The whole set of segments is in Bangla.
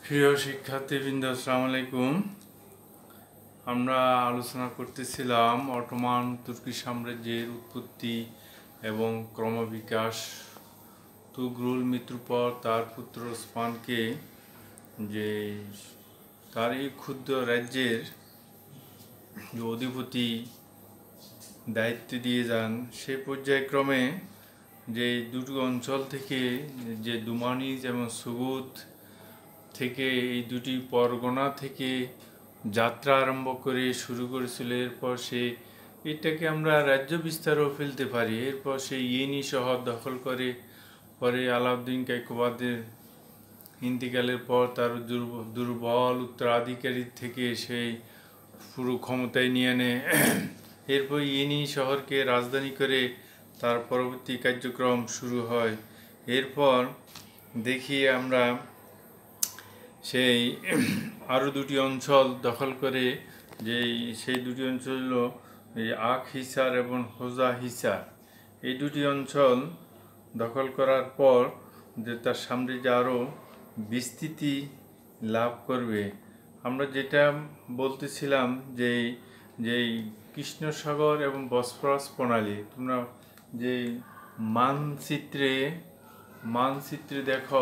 প্রিয় শিক্ষার্থীবৃন্দ, আসসালামু আলাইকুম। আমরা আলোচনা করতেছিলাম অটোমান তুর্কি সাম্রাজ্যের উৎপত্তি এবং ক্রমবিকাশ। তুগরুল মৃত্যুর পর তার পুত্র ওসমানকে যে তার এই ক্ষুদ্র রাজ্যের অধিপতি দায়িত্ব দিয়ে যান, সে পর্যায়ক্রমে যে দুটো অঞ্চল থেকে যে দুমানিজ এবং সুগুত থেকে এই দুটি পরগনা থেকে যাত্রা আরম্ভ করে শুরু করেছিল। এরপর সে এটাকে আমরা রাজ্য বিস্তারও ফেলতে পারি। এরপর সে ইয়েনি শহর দখল করে, পরে আলাউদ্দিন কায়কোবাদের ইন্তিকালের পর তার দুর্বল উত্তরাধিকারীর থেকে সেই পুরো ক্ষমতায় নিয়ে নেয়। এরপর ইয়েনি শহরকে রাজধানী করে তার পরবর্তী কার্যক্রম শুরু হয়। এরপর দেখি আমরা সেই আরও দুটি অঞ্চল দখল করে, সেই দুটি অঞ্চল হলো এই আখ হিসার এবং হোজা হিসার। এই দুটি অঞ্চল দখল করার পর যে তার সাম্রাজ্য আরও বিস্তৃতি লাভ করবে। আমরা যেটা বলতেছিলাম যে যেই কৃষ্ণসাগর এবং বসফরাস প্রণালী, তোমরা যে মানচিত্রে দেখো,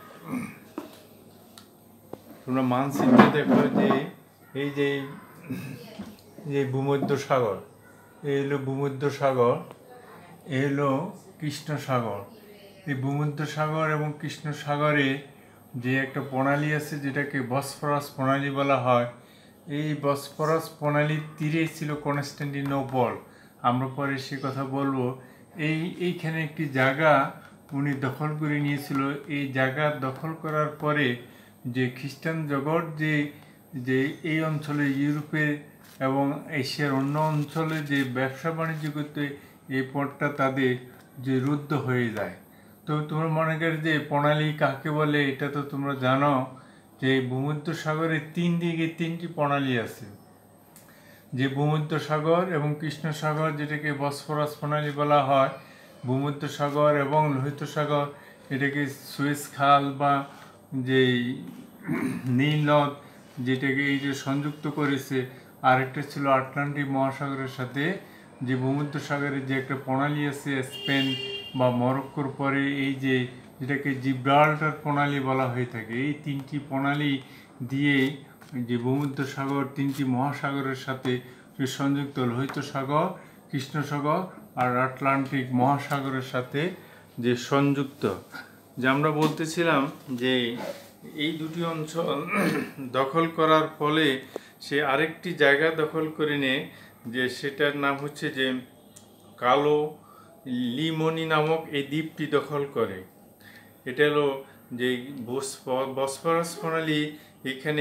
তোমরা মানচিত্রে দেখো যে এই যে ভূমধ্যসাগর, এই হলো ভূমধ্যসাগর, এই হলো কৃষ্ণসাগর। এই ভূমধ্যসাগর এবং কৃষ্ণসাগরে যে একটা প্রণালী আছে যেটাকে বসফরাস প্রণালী বলা হয়। এই বসফরাস প্রণালীর তীরে ছিল কনস্টান্টিনোপল। আমরা পরে সে কথা বলবো। এইখানে একটি জায়গা উনি দখল করে নিয়েছিল। এই জায়গা দখল করার পরে যে খ্রিস্টান জগৎ যে এই অঞ্চলে, ইউরোপে এবং এশিয়ার অন্য অঞ্চলে যে ব্যবসা বাণিজ্য করতে, এই পথটা তাদের যে রুদ্ধ হয়ে যায়। তো তোমরা মনে করো যে প্রণালী কাকে বলে, এটা তো তোমরা জানো যে ভূমধ্যসাগরের তিন দিকে তিনটি প্রণালী আছে। যে ভূমধ্যসাগর এবং কৃষ্ণসাগর, যেটাকে বসফরাস প্রণালী বলা হয়। ভূমধ্যসাগর এবং লোহিত সাগর, এটাকে সুয়েজ খাল বা যে নীল নদ, যেটাকে এই যে সংযুক্ত করেছে। আরেকটা ছিল আটলান্টিক মহাসাগরের সাথে। যে ভূমধ্যসাগরের যে একটা প্রণালী আছে স্পেন বা মরক্কোর পরে, যেটাকে জিব্রাল্টার প্রণালী বলা হয়ে থাকে। এই তিনটি প্রণালী দিয়ে যে ভূমধ্যসাগর তিনটি মহাসাগরের সাথে সংযুক্ত, লোহিত সাগর, কৃষ্ণসাগর আর আটলান্টিক মহাসাগরের সাথে যে সংযুক্ত। যে আমরা বলতেছিলাম যে এই দুটি অঞ্চল দখল করার ফলে সে আরেকটি জায়গা দখল করে নেয়, যে সেটার নাম হচ্ছে যে কালো লিমনি নামক এই দ্বীপটি দখল করে। এটা হলো যে বসফরাস প্রণালী। এখানে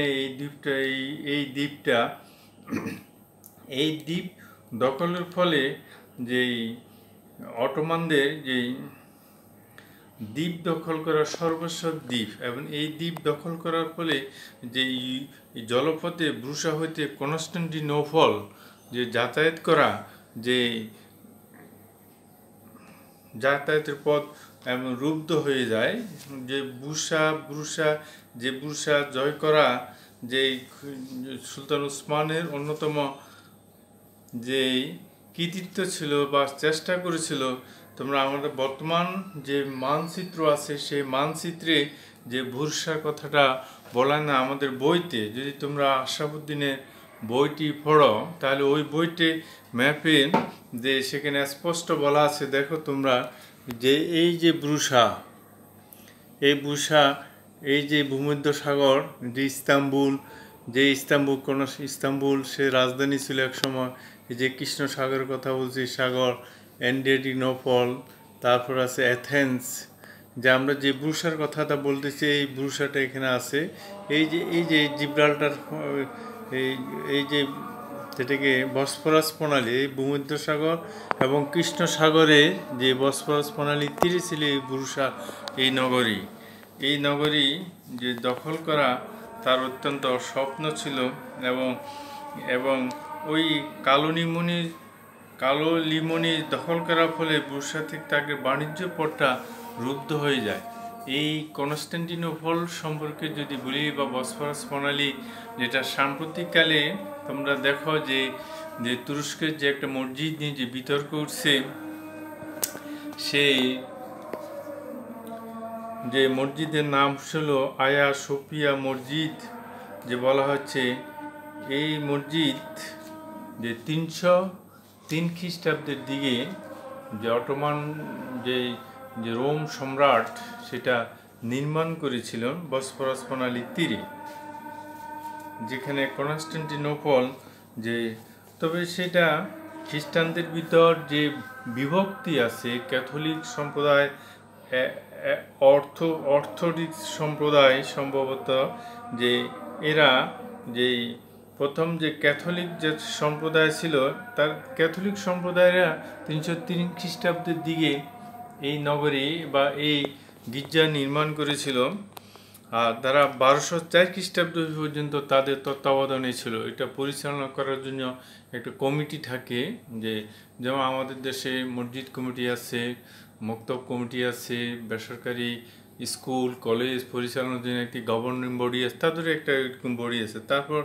এই দ্বীপ দখলের ফলে যেই অটোমানদের যেই দ্বীপ দখল করা সর্বস্ব দ্বীপ, এবং এই দ্বীপ দখল করার ফলে যে জলপথে ব্রুসা হইতে কনস্টান্টিনোপল যে যাতায়াত করা, যে যাতায়াতের পথ এমন রুদ্ধ হয়ে যায়। যে ব্রুসা জয় করা যে সুলতান ওসমানের অন্যতম যে কৃতিত্ব ছিল বা চেষ্টা করেছিল। তোমরা আমাদের বর্তমান যে মানচিত্র আছে, সেই মানচিত্রে যে ভুরসার কথাটা বলা না আমাদের বইতে, যদি তোমরা আশরাফুদ্দিনের বইটি পড়ো তাহলে ওই বইতে ম্যাপে যে সেখানে স্পষ্ট বলা আছে। দেখো তোমরা যে এই যে ব্রুসা, এই যে ভূমধ্যসাগর, যে ইস্তাম্বুল সে রাজধানী ছিল এক সময়। এই যে কৃষ্ণসাগরের কথা বলছি, সাগর, অ্যাড্রিয়ানোপল, তারপর আছে অ্যাথেন্স। যে আমরা যে ব্রুসার কথাটা বলতেছি, এই ব্রুসাটা এখানে আছে। এই যে জিব্রাল্টার, এই যে যেটাকে বসফরাস প্রণালী, এই ভূমধ্যসাগর এবং কৃষ্ণসাগরে যে বসফরাস প্রণালীর তীরে ছিল এই ব্রুসা, এই নগরী যে দখল করা তার অত্যন্ত স্বপ্ন ছিল। এবং ওই কালো লিমনি দখল করার ফলে ব্রুসা থেকে তাকে বাণিজ্য পথটা রুদ্ধ হয়ে যায়। এই কনস্টান্টিনোপল সম্পর্কে যদি বলি বা বসফরাস প্রণালী, যেটা সাম্প্রতিককালে তোমরা দেখো যে যে তুরস্কের যে একটা মসজিদ নিয়ে যে বিতর্ক উঠছে, সেই যে মসজিদের নাম ছিল আয়া সোফিয়া মসজিদ, যে বলা হচ্ছে এই মসজিদ যে 303 খ্রিস্টাব্দের দিকে যে অটোমান যে যে রোম সম্রাট সেটা নির্মাণ করেছিল বসফরাস প্রণালীর তীরে, যেখানে কনস্টান্টিনোপল যে, তবে সেটা খ্রিস্টানদের ভিতর যে বিভক্তি আছে, ক্যাথলিক সম্প্রদায়, অর্থোডক্স সম্প্রদায় সম্ভবত, যে এরা যেই প্রথম যে ক্যাথলিক যে সম্প্রদায় ছিল, তার ক্যাথলিক সম্প্রদায়েরা 303 খ্রিস্টাব্দের দিকে এই নগরী বা এই গির্জা নির্মাণ করেছিল, আর তারা 1204 খ্রিস্টাব্দ পর্যন্ত তাদের তত্ত্বাবধানে ছিল। এটা পরিচালনা করার জন্য একটা কমিটি থাকে, যে যেমন আমাদের দেশে মসজিদ কমিটি আছে, মক্তব কমিটি আছে, বেসরকারি স্কুল কলেজ পরিচালনার জন্য একটি গভর্নিং বডি আছে, তাদের একটা এরকম বডি আছে। তারপর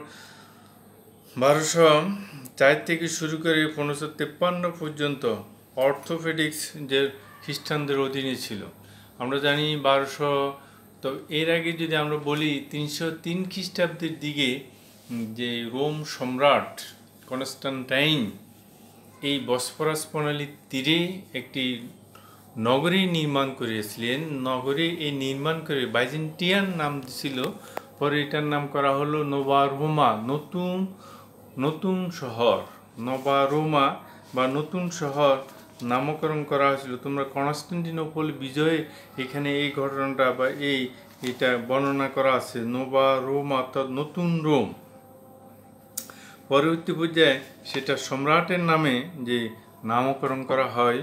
1204 থেকে শুরু করে 1553 পর্যন্ত অর্থোপেডিক্স যে খ্রিস্টানদের অধীনে ছিল। আমরা জানি 1200, তো এর আগে যদি আমরা বলি 303 খ্রিস্টাব্দের দিকে যে রোম সম্রাট কনস্টান্টাইন এই বসফরাস প্রণালীর তীরে একটি নগরী নির্মাণ করেছিলেন। নগরী এই নির্মাণ করে বাইজেন্টিয়ান নাম ছিল, পরে এটার নাম করা হলো নোভা রোমা, নতুন শহর। নোভা রোমা বা নতুন শহর নামকরণ করা হয়েছিল। তোমরা কনস্টান্টিনোপল বিজয়ে এখানে এই ঘটনাটা বা এটা বর্ণনা করা আছে, নোভা রোমা অর্থাৎ নতুন রোম। পরবর্তী পর্যায়ে সেটা সম্রাটের নামে যে নামকরণ করা হয়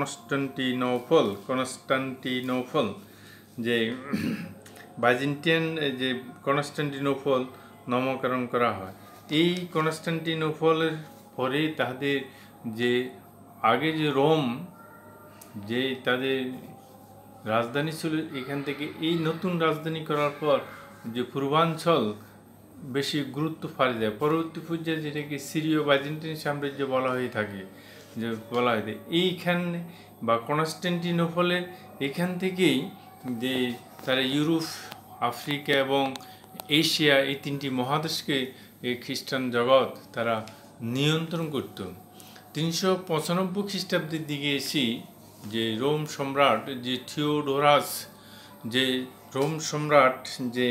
কনস্টান্টিনোপল, যে বাইজেন্টিয়ান যে কনস্টান্টিনোপল নামকরণ করা হয়। এই কনস্টান্টিনোপলের পরে তাদের যে আগে যে রোম যে তাদের রাজধানী ছিল, এখান থেকে এই নতুন রাজধানী করার পর যে পূর্বাঞ্চল বেশি গুরুত্ব পাওয়া যায়। পরবর্তী পর্যায়ে যেটাকে সিরিয় বাইজেন্টাইন সাম্রাজ্য বলা হয়ে থাকে, যে বলা হয় এইখানে বা কনস্টান্টিনোপলের এখান থেকেই যে তারা ইউরোপ, আফ্রিকা এবং এশিয়া এই 3টি মহাদেশকে এই খ্রিস্টান জগৎ তারা নিয়ন্ত্রণ করত। 395 খ্রিস্টাব্দের দিকে এসে যে রোম সম্রাট যে রোম সম্রাট যে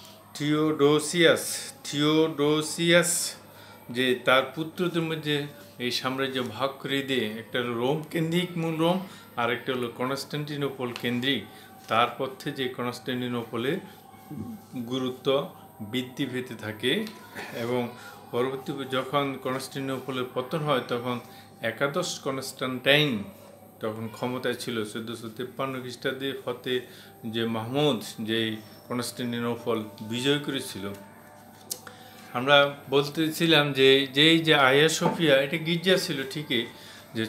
থিওডোসিয়াস যে তার পুত্রদের মধ্যে এই সাম্রাজ্য ভাগ করে দিয়ে একটা হলো রোম কেন্দ্রিক মূল রোম, আর একটা হলো কনস্টান্টিনোপল কেন্দ্রিক। তার পথে যে কনস্টান্টিনোপলের গুরুত্ব বৃদ্ধি পেতে থাকে, এবং পরবর্তী যখন কনস্টান্টিনোপলের পতন হয় তখন একাদশ কনস্টান্টাইন তখন ক্ষমতায় ছিল। 1453 খ্রিস্টাব্দে ফতে যে মাহমুদ যে কনস্টান্টিনোপল বিজয় করেছিল। আমরা বলতেছিলাম যে যে আয়া সোফিয়া এটা গির্জা ছিল ঠিকই, যে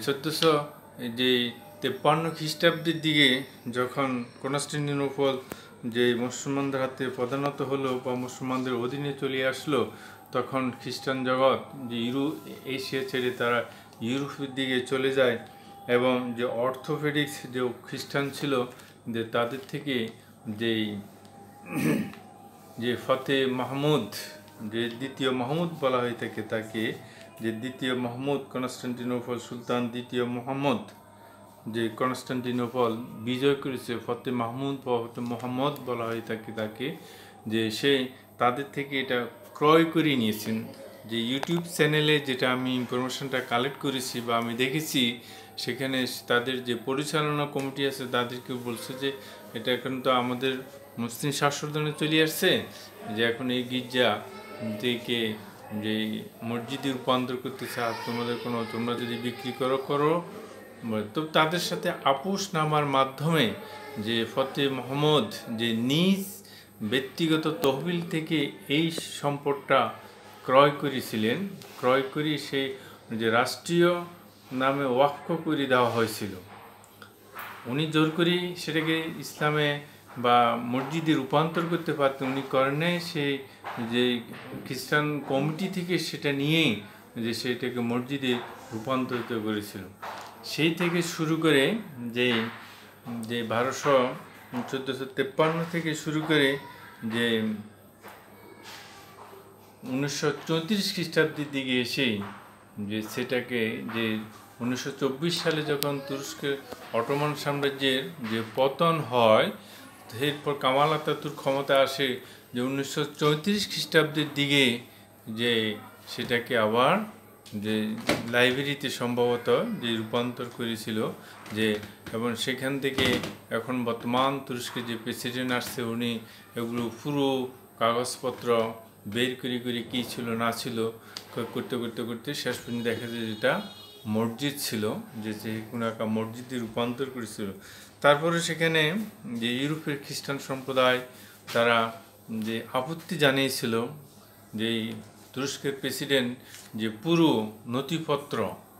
1453 খ্রিস্টাব্দের দিকে যখন কনস্টান্টিনোপল যে মুসলমানদের হাতে প্রধানত হলো বা মুসলমানদের অধীনে চলে আসলো, তখন খ্রিস্টান জগৎ যে এশিয়া ছেড়ে তারা ইউরোপের দিকে চলে যায়, এবং যে অর্থোপেডিক্স যে খ্রিস্টান ছিল যে তাদের থেকে যে ফতে মাহমুদ যে দ্বিতীয় মাহমুদ বলা হয়ে থাকে, তাকে যে দ্বিতীয় মাহমুদ কনস্টান্টিনোপল সুলতান দ্বিতীয় মোহাম্মদ যে কনস্টান্টিনোপল বিজয় করেছে, ফতে মাহমুদ বা ফতে মোহাম্মদ বলা হয়ে থাকে তাকে, যে সে তাদের থেকে এটা ক্রয় করে নিয়েছেন। যে ইউটিউব চ্যানেলে যেটা আমি ইনফরমেশনটা কালেক্ট করেছি বা আমি দেখেছি, সেখানে তাদের যে পরিচালনা কমিটি আছে তাদেরকে বলছে যে এটা এখন তো আমাদের মুসলিম শাসনে চলে আসছে, যে এখন এই গির্জা থেকে যে মসজিদে রূপান্তর করতে চাও, তোমরা যদি বিক্রি করো। তো তাদের সাথে আপোষ নামার মাধ্যমে যে ফতে মোহাম্মদ যে নিজ ব্যক্তিগত তহবিল থেকে এই সম্পদটা ক্রয় করেছিলেন, ক্রয় করে সে যে রাষ্ট্রীয় নামে ওয়াকফ করে দেওয়া হয়েছিল। উনি জোর করে সেটাকে ইসলামে বা মসজিদে রূপান্তর করতে পারতেন, উনি করেন নাই। সেই যে খ্রিস্টান কমিটি থেকে সেটা নিয়েই যে সেটাকে মসজিদে রূপান্তরিত করেছিল। সেই থেকে শুরু করে যে যে 1453 থেকে শুরু করে যে 1934 খ্রিস্টাব্দের দিকে এসেই যে সেটাকে যে 1924 সালে যখন তুরস্কের অটোমান সাম্রাজ্যের যে পতন হয়, এরপর কামাল আতাতুর্ক ক্ষমতা আসে যে 1934 খ্রিস্টাব্দের দিকে যে সেটাকে আবার যে লাইব্রেরিতে সম্ভবত যে রূপান্তর করেছিল যে, এবং সেখান থেকে এখন বর্তমান তুরস্কের যে প্রেসিডেন্ট আসছে উনি এগুলো পুরো কাগজপত্র বের করে করে কী ছিল না ছিল করতে করতে করতে শেষ পর্যন্ত দেখা যায় যেটা মসজিদ ছিল, যে কোনো একটা মসজিদে রূপান্তর করেছিল। তারপরে সেখানে যে ইউরোপের খ্রিস্টান সম্প্রদায় তারা যে আপত্তি জানিয়েছিল যে তুরস্কের প্রেসিডেন্ট যে পুরো নথিপত্র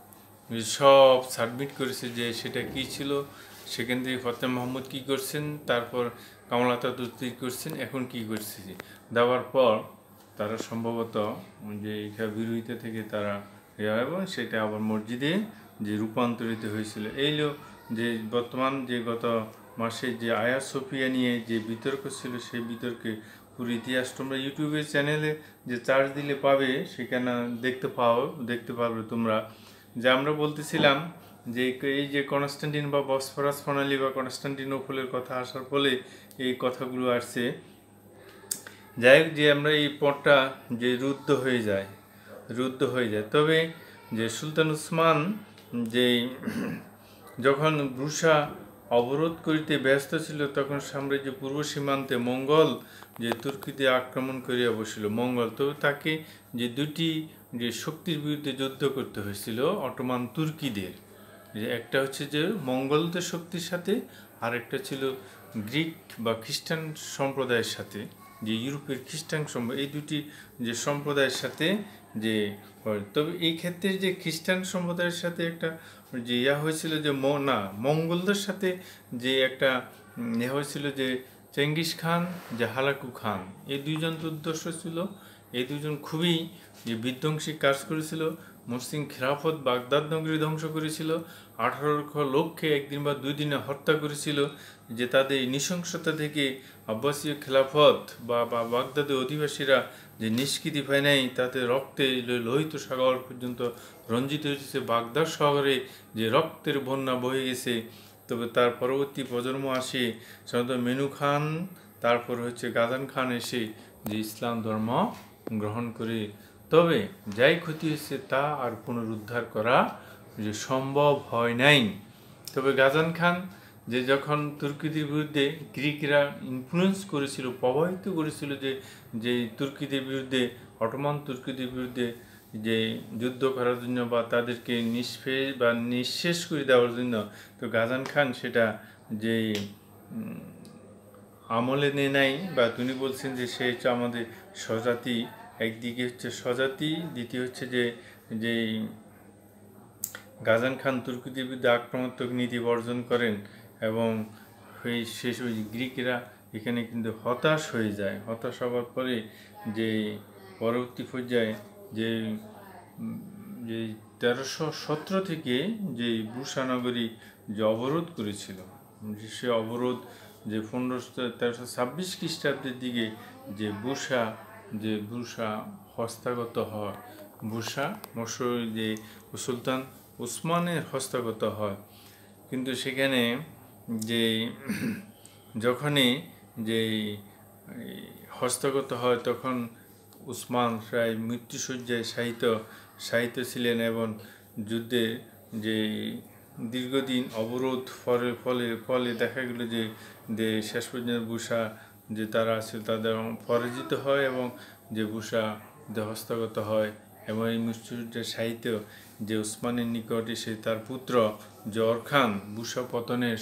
সব সাবমিট করেছে, যে সেটা কী ছিল, সেখান থেকে ফতে মোহাম্মদ কী করছেন, তারপর কামাল আতাতুর্ক কী করছেন, এখন কী করছে দেওয়ার পর তারা সম্ভবত যে বিরোধিতা থেকে তারা এবং সেটা আবার মসজিদে যে রূপান্তরিত হয়েছিল। এই যে বর্তমান যে গত মাসে যে আয়া সোফিয়া নিয়ে যে বিতর্ক ছিল, সেই বিতর্কে পুরো ইতিহাস তোমরা ইউটিউবের চ্যানেলে যে চার্জ দিলে পাবে, সেখানে দেখতে পাবে তোমরা। যে আমরা বলতেছিলাম যে এই যে কনস্টান্টিন বা বসফরাস প্রণালী বা কনস্টান্টিনোপলের কথা আসার ফলে এই কথাগুলো আসছে। যাই হোক, যে আমরা এই পথটা যে রুদ্ধ হয়ে যায়, তবে যে সুলতান উসমান যে যখন ব্রুসা অবরোধ করিতে ব্যস্ত ছিল, তখন সাম্রাজ্য পূর্ব সীমান্তে মঙ্গল যে তুর্কিতে আক্রমণ করিয়া বসিল মঙ্গল। তবে তাকে যে দুটি যে শক্তির বিরুদ্ধে যুদ্ধ করতে হয়েছিল অটোমান তুর্কিদের, যে একটা হচ্ছে যে মঙ্গলদের শক্তির সাথে, আর একটা ছিল গ্রিক বা খ্রিস্টান সম্প্রদায়ের সাথে, যে ইউরোপের খ্রিস্টান এই দুটি যে সম্প্রদায়ের সাথে যে। তবে এই ক্ষেত্রে যে খ্রিস্টান সম্প্রদায়ের সাথে একটা যে হয়েছিল যে না, মঙ্গলদের সাথে যে একটা হয়েছিল যে চেঙ্গিস খান যে হালাকু খান, এই দুইজন দুর্দর্শ ছিল। এই দুজন খুবই যে বিধ্বংসী কাজ করেছিল। মুসলিম খিলাফত বাগদাদ নগরী ধ্বংস করেছিল, 18 লক্ষ লোককে একদিন বা 2 দিনে হত্যা করেছিল। যে তাদের নৃশংসতা থেকে আব্বাসীয় খিলাফত বা বাগদাদের অধিবাসীরা যে নিষ্কৃতি পায় নাই, তাতে রক্তে লোহিত সাগর পর্যন্ত রঞ্জিত হয়েছে। বাগদাদ শহরে যে রক্তের বন্যা বয়ে গেছে। তবে তার পরবর্তী প্রজন্ম আসে সাধারণত মেনু খান, তারপর হচ্ছে গাজান খান এসে যে ইসলাম ধর্ম গ্রহণ করে। তবে যাই ক্ষতি হয়েছে তা আর পুনরুদ্ধার করা যে সম্ভব হয় নাই। তবে গাজান খান যে যখন তুর্কিদের বিরুদ্ধে গ্রিকরা ইনফ্লুয়েন্স করেছিল, প্রভাবিত করেছিল যে তুর্কিদের বিরুদ্ধে, অটোমান তুর্কিদের বিরুদ্ধে যে যুদ্ধ করার জন্য বা তাদেরকে নিঃশেষ করে দেওয়ার জন্য, তো গাজান খান সেটা যে আমলে নেয় নাই। বা তিনি বলছেন যে সে হচ্ছে আমাদের স্বজাতি, একদিকে হচ্ছে স্বজাতি, দ্বিতীয় হচ্ছে যে গাজান খান তুর্কিদের বিরুদ্ধে আক্রমণাত্মক নীতি বর্জন করেন, এবং শেষ ওই গ্রিকরা এখানে কিন্তু হতাশ হয়ে যায়। হতাশ হওয়ার পরে যে পরবর্তী পর্যায়ে যে 1317 থেকে যে বুরসা নগরী যে অবরোধ করেছিল, সে অবরোধ যে 1326 খ্রিস্টাব্দের দিকে যে বুরসা হস্তগত হয়, বুরসা যে সুলতান উসমানের হস্তগত হয়। কিন্তু সেখানে যে যখনই যে হস্তগত হয়, তখন উসমান প্রায় মৃত্যুশয্যায় শায়িত ছিলেন, এবং যুদ্ধে যে দীর্ঘদিন অবরোধ ফলে দেখা গেল যে শেষ পর্যন্ত বুরসা যে তারা আছে তাদের পরাজিত হয়, এবং যে বুরসা যে হস্তগত হয়, এবং এই মৃত্যুশয্যায় শায়িত যে উসমানের নিকটে সে তার পুত্র যে অরখান বুরসা পতনের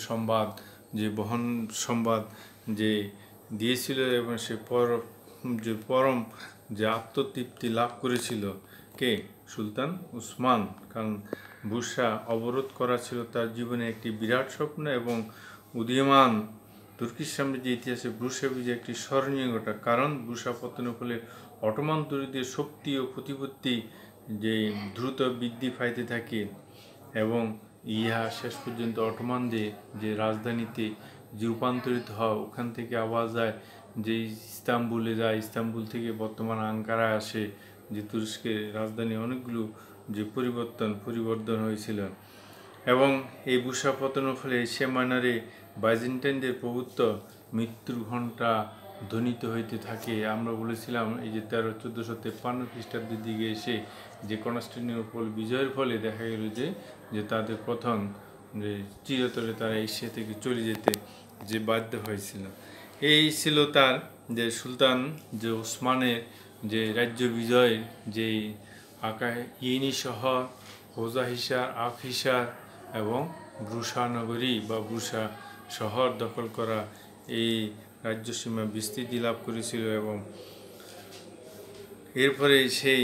সংবাদ যে দিয়েছিল, এবং সে পরম যে আত্মতৃপ্তি লাভ করেছিল কে? সুলতান উসমান। কারণ বুরসা অবরোধ করা ছিল তার জীবনে একটি বিরাট স্বপ্ন এবং উদীয়মান তুর্কিশ সাম্রাজ্যের ইতিহাসে ব্রুসা বিজয় একটি স্মরণীয় ঘটনা, কারণ ব্রুসা পতনের ফলে অটোমান তুর্কিদের শক্তি ও প্রতিপত্তি যে দ্রুত বৃদ্ধি পাইতে থাকে এবং ইহা শেষ পর্যন্ত অটোমানদের যে রাজধানীতে যে রূপান্তরিত হয়, ওখান থেকে আবার যায় যে ইস্তাম্বুলে যায়, ইস্তাম্বুল থেকে বর্তমান আঙ্কারায় আসে, যে তুরস্কের রাজধানী অনেকগুলো যে পরিবর্তন হয়েছিল। এবং এই ব্রুসা পতনের ফলে এশিয়া মাইনরে বাইজেন্টাইনদের প্রভুত্ব মৃত্যুর ঘণ্টা ধ্বনিত হইতে থাকে। আমরা বলেছিলাম এই যে 1453 খ্রিস্টাব্দের দিকে এসে যে কনস্টান্টিনোপল বিজয়ের ফলে দেখা গেল যে তাদের প্রথম যে চিরতরে তারা এশিয়া থেকে চলে যেতে যে বাধ্য হয়েছিল। এই ছিল তার যে সুলতান যে ওসমানের যে রাজ্য বিজয়ের যে ইয়েনি শহর, হোজাহিসার, আফহিসার এবং ব্রুসা নগরী বা ব্রুসা শহর দখল করা এই রাজ্যসীমা বিস্তৃতি লাভ করেছিল। এবং এরপরে সেই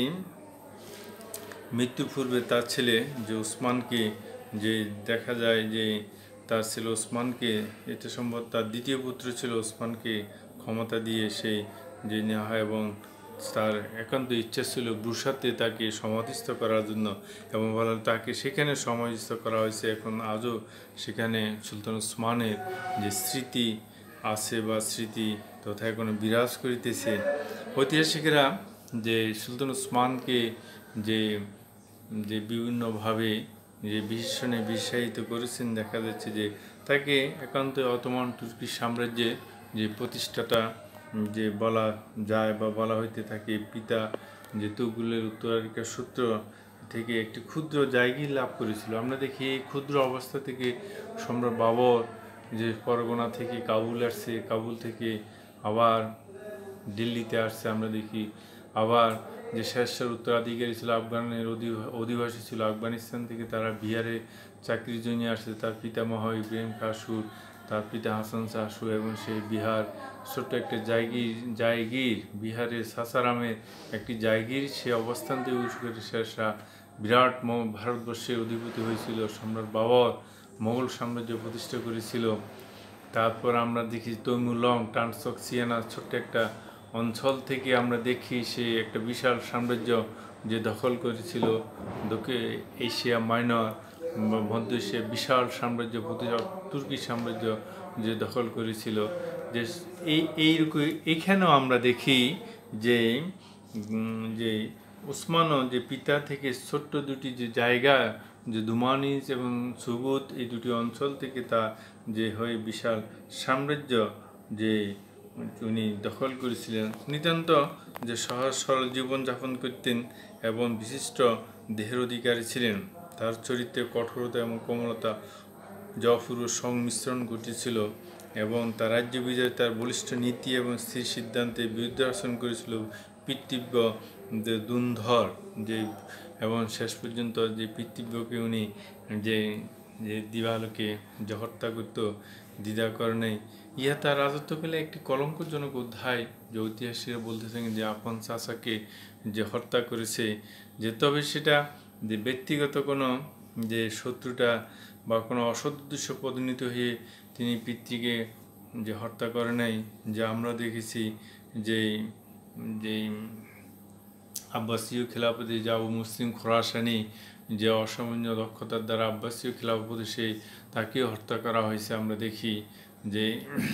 মৃত্যুর পূর্বে তার ছেলে যে ওসমানকে যে দেখা যায় যে তার ছেলে ওসমানকে, এটা সম্ভব তার দ্বিতীয় পুত্র ছিল, ওসমানকে ক্ষমতা দিয়ে সেই যে নেওয়া হয় এবং তার একান্ত ইচ্ছা ছিল ব্রুসাতে তাকে সমাধিস্থ করার জন্য, এবং বলা তাকে সেখানে সমাধিস্থ করা হয়েছে। এখন আজও সেখানে সুলতান ওসমানের যে স্মৃতি আছে বা স্মৃতি তথা এখনো বিরাজ করিতেছে। ঐতিহাসিকরা যে সুলতান ওসমানকে যে যে বিভিন্নভাবে যে বিশেষণে বিশ্বায়িত করেছেন, দেখা যাচ্ছে যে তাকে একান্ত অটোমান তুর্কি সাম্রাজ্যের যে প্রতিষ্ঠাতা যে বলা যায় বা বলা হইতে থাকে। পিতা যে তুগলকের উত্তরাধিকার সূত্র থেকে একটি ক্ষুদ্র জায়গি লাভ করেছিল। আমরা দেখি এই ক্ষুদ্র অবস্থা থেকে সম্রাট বাবর যে পরগনা থেকে কাবুল আসছে, কাবুল থেকে আবার দিল্লিতে আসছে। আমরা দেখি আবার যে শেরশাহর উত্তরাধিকারী ছিল, আফগানের অধিবাসী ছিল, আফগানিস্তান থেকে তারা বিহারে চাকরির জন্য আসছে। তার পিতামহ ইব্রাহিম কাসুর, তার পিতা হাসান শাহসু, এবং সেই বিহার ছোট্ট একটা জায়গির বিহারের সাসারামের একটি জায়গির সে অবস্থান থেকে উৎস করে শেরশাহ বিরাট ভারতবর্ষের অধিপতি হয়েছিল। সম্রাট বাবর মোগল সাম্রাজ্য প্রতিষ্ঠা করেছিল। তারপর আমরা দেখি তৈমুলং, টানসক, সিয়ানা ছোট্ট একটা অঞ্চল থেকে আমরা দেখি সে একটা বিশাল সাম্রাজ্য যে দখল করেছিল দক্ষিণ এশিয়া মাইনর মধ্য এশিয়া বিশাল সাম্রাজ্য তুর্কি সাম্রাজ্য যে দখল করেছিল। যে এইরকম এখানেও আমরা দেখি যে যে ওসমানও যে পিতা থেকে ছোট্ট দুটি যে জায়গা যে দুমানিজ এবং সুগুত, এই দুটি অঞ্চল থেকে তা যে হয়ে বিশাল সাম্রাজ্য যে উনি দখল করেছিলেন। নিতান্ত যে সহজ সরল জীবনযাপন করতেন এবং বিশিষ্ট দেহের অধিকারী ছিলেন। তার চরিত্রে কঠোরতা এবং কোমলতা জয়পুর সংমিশ্রণ ঘটেছিল এবং তার রাজ্য বিজয় তার বলিষ্ঠ নীতি এবং স্থির সিদ্ধান্তে বিরুদ্ধে আচরণ করেছিল। পিতৃব্য যে দুন্ধর যে এবং শেষ পর্যন্ত যে পিতৃব্যকে উনি যে দিবালোকে যে হত্যা করত দ্বিধা করে নেই। ইহা তার রাজত্বকালে একটি কলঙ্কজনক অধ্যায়, যে ঐতিহাসিকরা বলতে থাকেন যে আপন চাচাকে যে হত্যা করেছে, যে তবে সেটা যে ব্যক্তিগত কোনো যে শত্রুতা বা কোনো অসৎ উদ্দেশ্য পরিণত হয়ে তিনি পিতৃকে যে হত্যা করে নাই। যে আমরা দেখেছি যে যে আব্বাসীয় খিলাফতে যে আবু মুসলিম খোরাসানি যে অসামান্য দক্ষতার দ্বারা আব্বাসীয় খিলাফতে সেই তাকেও হত্যা করা হয়েছে। আমরা দেখি যে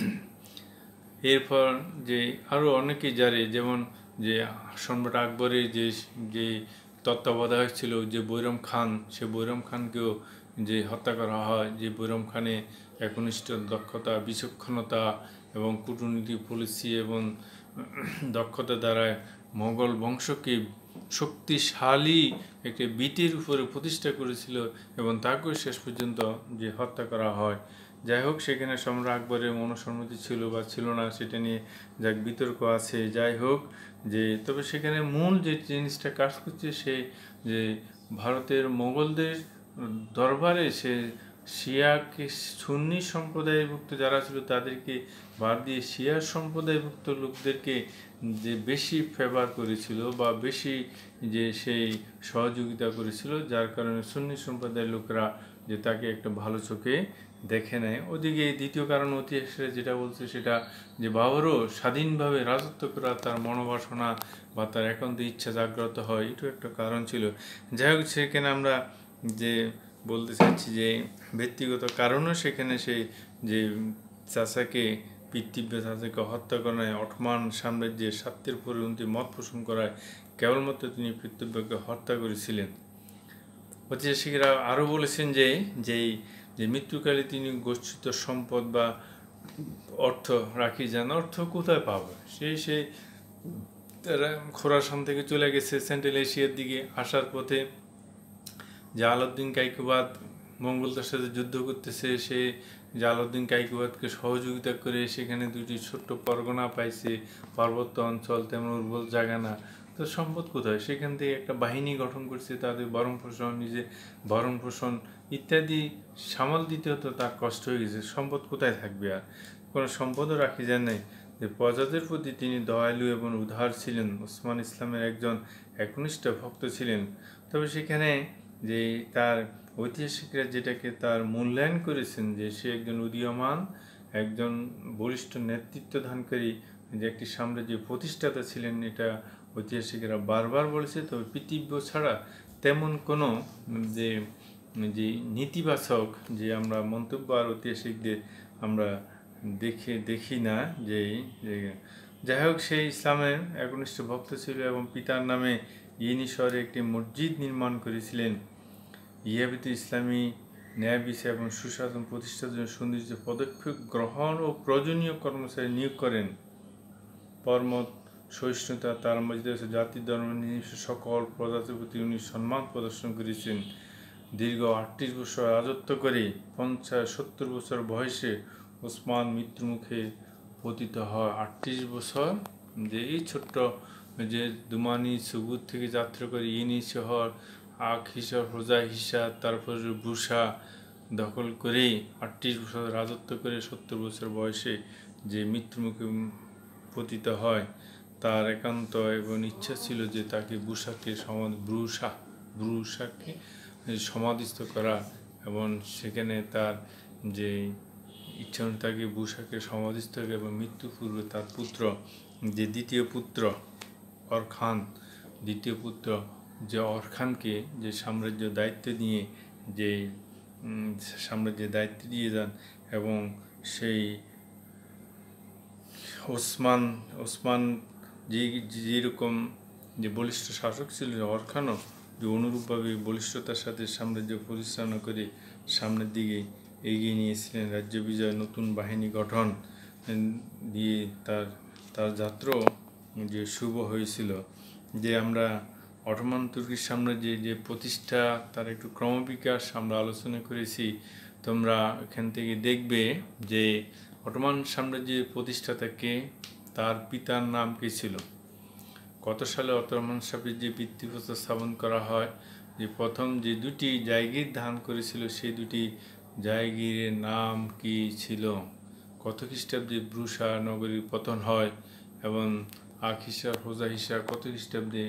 এরপর যে আরও অনেকে জানে, যেমন যে সম্রাট আকবরের যে তত্ত্বাবধায়ক ছিল যে বৈরম খান, সে বৈরম খানকেও যে হত্যা করা হয়। যে বৈরম খানে একনিষ্ঠ দক্ষতা, বিচক্ষণতা এবং কূটনীতি পলিসি এবং দক্ষতা দ্বারা মোগল বংশকে শক্তিশালী একটি বিটির উপরে প্রতিষ্ঠা করেছিল এবং তাকেও শেষ পর্যন্ত যে হত্যা করা হয়। যাই হোক, সেখানে সম্রাট আকবরের মনসম্মতি ছিল বা ছিল না সেটা নিয়ে যাক বিতর্ক আছে। যাই হোক, যে তবে সেখানে মূল যে জিনিসটা কাজ করছে সে যে ভারতের মোগলদের দরবারে সে শিয়াকে সুন্নি সম্প্রদায়ভুক্ত যারা ছিল তাদেরকে বাদ দিয়ে শিয়া সম্প্রদায়ভুক্ত লোকদেরকে যে বেশি ফেভার করেছিল বা বেশি যে সেই সহযোগিতা করেছিল, যার কারণে সুন্নি সম্প্রদায়ের লোকরা যে তাকে একটা ভালো চোখে দেখে নেয়। ওদিকে দ্বিতীয় কারণ ইতিহাসে যেটা বলছে সেটা যে বাবরও স্বাধীনভাবে রাজত্ব করা তার মনোবাসনা বা তার একান্ত ইচ্ছা জাগ্রত হয়, এটাও একটা কারণ ছিল। যাই হোক, সেখানে আমরা যে বলতে চাচ্ছি যে ব্যক্তিগত কারণও সেখানে সেই যে চাচাকে পিতৃব্য চাচাকে হত্যা করায় অটোমান সাম্রাজ্যের স্বার্থের পরিণতি মত পোষণ করায় কেবলমাত্র তিনি পিতৃব্যকে হত্যা করেছিলেন। ঐতিহাসিকরা আরও বলেছেন যে যেই যে মৃত্যুকালে তিনি গচ্ছিত সম্পদ বা অর্থ রাখি যান। অর্থ কোথায় পাবে? সে তারা খোরাসান থেকে চলে গেছে সেন্ট্রাল এশিয়ার দিকে। আসার পথে যে আলাউদ্দিন কায়কোবাদ মঙ্গলদের সাথে যুদ্ধ করতেছে, সে জালাউদ্দিন কায়কোবাদকে সহযোগিতা করে সেখানে দুটি ছোট্ট পরগনা পাইছে, পার্বত্য অঞ্চল, তেমন উর্বর জায়গা না। তো সম্পদ কোথায়? সেখান থেকে একটা বাহিনী গঠন করছে, তাদের ভরণ পোষণ, নিজে ভরণ পোষণ ইত্যাদি সামাল দিতে হতো, তার কষ্ট হয়ে গেছে। সম্পদ কোথায় থাকবে? আর কোনো সম্পদও রাখি যায় নাই। যে প্রজাদের প্রতি তিনি দয়ালু এবং উদার ছিলেন, ওসমান ইসলামের একজন একনিষ্ঠ ভক্ত ছিলেন। তবে সেখানে যে তার ঐতিহাসিকরা যেটাকে তার মূল্যায়ন করেছেন যে সে একজন উদীয়মান, একজন বলিষ্ঠ নেতৃত্ব দানকারী, যে একটি সাম্রাজ্যের প্রতিষ্ঠাতা ছিলেন, এটা ঐতিহাসিকরা বারবার বলেছে। তবে পিতৃব্য ছাড়া তেমন কোনো যে যে নেতিবাচক যে আমরা মন্তব্য আর ঐতিহাসিকদের আমরা দেখি না। যে যাই হোক, সে ইসলামের একনিষ্ঠ ভক্ত ছিল এবং পিতার নামে ইয়েনি শহরে একটি মসজিদ নির্মাণ করেছিলেন। ইহাবিতে ইসলামী ন্যায় বিচার এবং সুশাসন প্রতিষ্ঠার জন্য সুনির্দিষ্ট পদক্ষেপ গ্রহণ ও প্রয়োজনীয় কর্মচারী নিয়োগ করেন। পরমত সহিষ্ণুতা তার মধ্যে জাতি ধর্ম নির্বিশেষে সকল প্রজাতির প্রতি উনি সম্মান প্রদর্শন করেছেন। দীর্ঘ 38 বছর রাজত্ব করে 50-70 বছর বয়সে ওসমান মৃত্যুমুখে পতিত হয়। 38 বছর যে এই ছোট্ট যে দুমানি সুবুত থেকে যাত্রা করে ইনি শহর আখ হিসাব রোজা হিসাব তারপর বুসা দখল করে 38 বছর রাজত্ব করে 70 বছর বয়সে যে মৃত্যুমুখে পতিত হয়, তার একান্ত এবং ইচ্ছা ছিল যে তাকে ব্রুসাকে সমাধিস্থ করা, এবং সেখানে তার যে ইচ্ছা তাকে বুসাকে সমাধিস্থ করে এবং মৃত্যু পূর্বে তার পুত্র যে দ্বিতীয় পুত্র অরখান, দ্বিতীয় পুত্র যে অরখানকে যে সাম্রাজ্যের দায়িত্ব নিয়ে যে সাম্রাজ্যের দায়িত্ব দিয়ে যান, এবং সেই ওসমান যেরকম যে বলিষ্ঠ শাসক ছিল, অরখানও যে অনুরূপভাবে বলিষ্ঠতার সাথে সাম্রাজ্য পরিচালনা করে সামনের দিকে এগিয়ে নিয়েছিলেন। রাজ্য বিজয়, নতুন বাহিনী গঠন দিয়ে তার যাত্রাও যে শুভ হয়েছিল। যে আমরা অটোমান তুর্কির সাম্রাজ্যের যে প্রতিষ্ঠা, তার একটু ক্রমবিকাশ আমরা আলোচনা করেছি। তোমরা এখান থেকে দেখবে যে অটোমান সাম্রাজ্যের প্রতিষ্ঠাতা কে, তার পিতার নাম কি ছিল, কত সালে অটোমান সাম্রাজ্যের ভিত্তিপ্রস্তর স্থাপন করা হয়, যে প্রথম যে দুটি জায়গির দান করেছিল সেই দুটি জায়গিরের নাম কি ছিল, কত খ্রিস্টাব্দে ব্রুসা নগরীর পতন হয়, এবং আখ হিসাব হোজা হিসাব কত খ্রিস্টাব্দে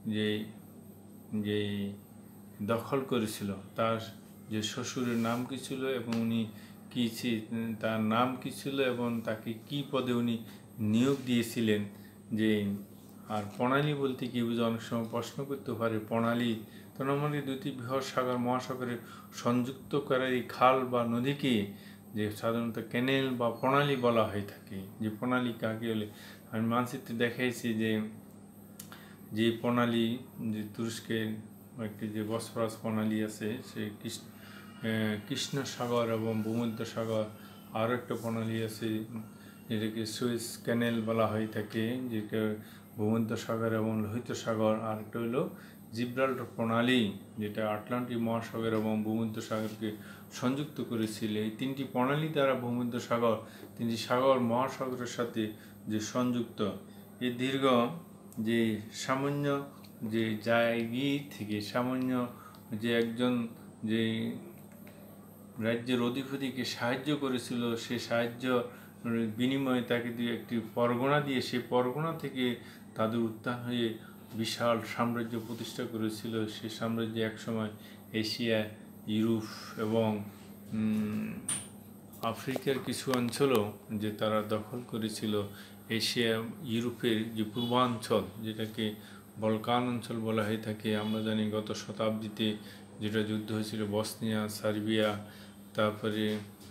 যে দখল করেছিল, তার যে শ্বশুরের নাম কি ছিল এবং উনি কি তার নাম কি ছিল এবং তাকে কি পদে উনি নিয়োগ দিয়েছিলেন। যে আর প্রণালী বলতে কি বুঝে অনেক সময় প্রশ্ন করতে পারে। প্রণালী তো নর্মালি দুটি বৃহৎ সাগর মহাসাগরে সংযুক্ত করার এই খাল বা নদীকে যে সাধারণত ক্যানেল বা প্রণালী বলা হয়ে থাকে। যে প্রণালী কাকে বলে আমি মানচিত্রে দেখাইছি যে প্রণালী, যে তুরস্কের একটি যে বসফরাস প্রণালী আছে, সেই কৃষ্ণ সাগর এবং ভূমধ্য সাগর, আরও একটা প্রণালী আছে যেটাকে সুয়েজ ক্যানেল বলা হয়ে থাকে, যেটা ভূমধ্য সাগর এবং লোহিত সাগর। আর একটা হলো জিব্রাল্টার প্রণালী, যেটা আটলান্টিক মহাসাগর এবং ভূমধ্য সাগরকে সংযুক্ত করেছিল। এই তিনটি প্রণালী দ্বারা ভূমধ্য সাগর তিনটি সাগর মহাসাগরের সাথে যে সংযুক্ত। এই দীর্ঘ যে সামান্য যে জায়গি থেকে সামান্য যে একজন যে রাজ্যের অধিপতিকে সাহায্য করেছিল, সে সাহায্য বিনিময়ে তাকে দিয়ে একটি পরগনা দিয়ে, সেই পরগনা থেকে তাদের উত্থান হয়ে বিশাল সাম্রাজ্য প্রতিষ্ঠা করেছিল। সে সাম্রাজ্য একসময় এশিয়া, ইউরোপ এবং আফ্রিকার কিছু অঞ্চলও যে তারা দখল করেছিল এশিয়া ইউরোপের যে পূর্বাঞ্চল, যেটাকে বলকান অঞ্চল বলা হয়ে থাকে। আমরা জানি গত শতাব্দীতে যেটা যুদ্ধ হয়েছিল বসনিয়া, সার্বিয়া, তারপরে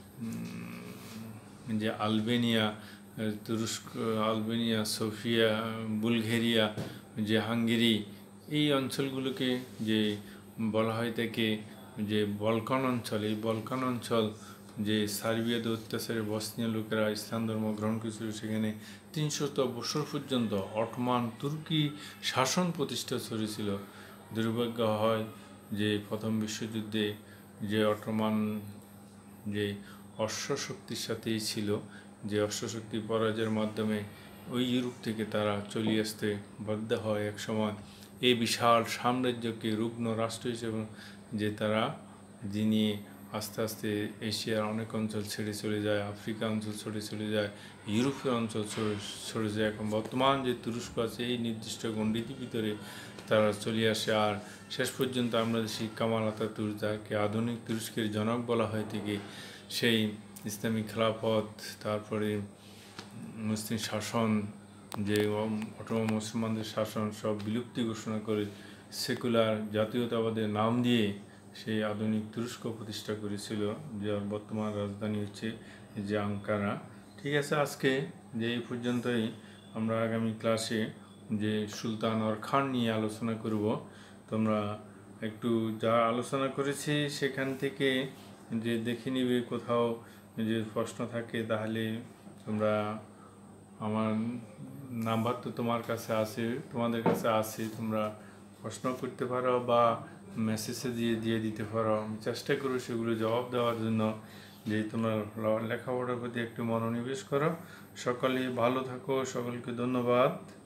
যে আলবেনিয়া, তুরস্ক, আলবেনিয়া, সোফিয়া, বুলগেরিয়া, যে হাঙ্গেরি, এই অঞ্চলগুলোকে যে বলা হয় থাকে যে বলকান অঞ্চল। এই বলকান অঞ্চল যে সার্বিয়াতে অত্যাচারে বসনিয়া লোকেরা ইসলাম ধর্ম গ্রহণ করেছিল, সেখানে 300 বছর পর্যন্ত অটোমান তুর্কি শাসন প্রতিষ্ঠা চলেছিল। দুর্ভাগ্য হয় যে প্রথম বিশ্বযুদ্ধে যে অটোমান যে অশ্বশক্তির সাথেই ছিল, যে অশ্বশক্তি পরাজয়ের মাধ্যমে ওই ইউরোপ থেকে তারা চলে আসতে বাধ্য হয় এক সময়। এই বিশাল সাম্রাজ্যকে রুগ্ন রাষ্ট্র হিসেবে যে তারা যিনি আস্তে আস্তে এশিয়ার অনেক অঞ্চল ছেড়ে চলে যায়, আফ্রিকা অঞ্চল ছেড়ে চলে যায়, ইউরোপীয় অঞ্চল সরে যায়। এখন বর্তমান যে তুরস্ক আছে এই নির্দিষ্ট গণ্ডিটির ভিতরে তারা চলে আসে। আর শেষ পর্যন্ত আমরা দেখি কামাল আতাতুর্ক, যাকে আধুনিক তুরস্কের জনক বলা হয় থেকে, সেই ইসলামিক খেলাফত, তারপরে মুসলিম শাসন, যে অটোমান মুসলমানদের শাসন সব বিলুপ্তি ঘোষণা করে সেকুলার জাতীয়তাবাদের নাম দিয়ে সেই আধুনিক তুরস্ক প্রতিষ্ঠা করেছিল, যার বর্তমান রাজধানী হচ্ছে যে আঙ্কারা। ঠিক আছে, আজকে যে এই পর্যন্তই। আমরা আগামী ক্লাসে যে সুলতান অরখান নিয়ে আলোচনা করব। তোমরা একটু যা আলোচনা করেছি সেখান থেকে যে দেখে নিবে, কোথাও যে প্রশ্ন থাকে তাহলে তোমরা, আমার নাম্বার তো তোমার কাছে আছে, তোমাদের কাছে আছে, তোমরা প্রশ্ন করতে পারো বা মেসেজে দিয়ে দিতে পারো। আমি চেষ্টা করব সেগুলো জবাব দেওয়ার জন্য। যে তোমরা লেখাপড়ার প্রতি একটু মনোনিবেশ করো। সকলে ভালো থাকো, সকলকে ধন্যবাদ।